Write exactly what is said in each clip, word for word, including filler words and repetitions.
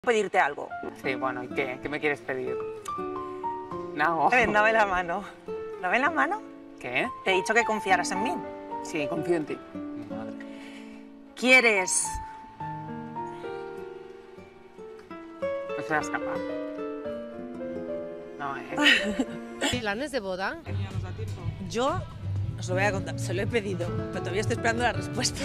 Pedirte algo. Sí, bueno, ¿y qué? ¿Qué me quieres pedir? No. A ver, dame la mano. ¿Dame la mano? ¿Qué? Te he dicho que confiaras en mí. Sí, confío en ti. Madre. ¿Quieres? No serás capaz. No, ¿eh? ¿Planes de boda? Yo os lo voy a contar. Se lo he pedido, pero todavía estoy esperando la respuesta.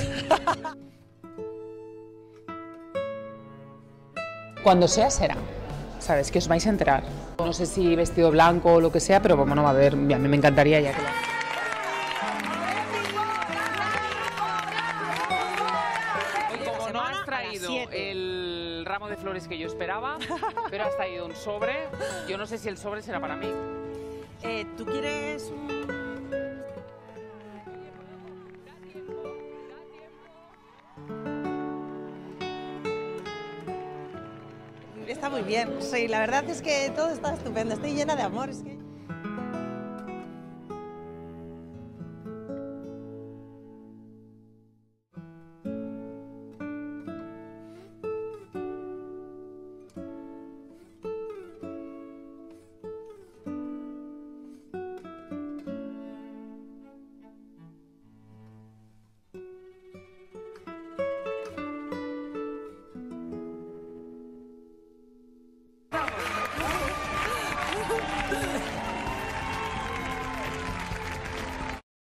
Cuando sea, será. ¿Sabes? Que os vais a enterar. No sé si vestido blanco o lo que sea, pero bueno, a ver, a mí me encantaría ya que lo... Como no has traído el ramo de flores que yo esperaba, pero has traído un sobre, yo no sé si el sobre será para mí. Eh, ¿Tú quieres un...? Está muy bien, sí, la verdad es que todo está estupendo, estoy llena de amor. Es que...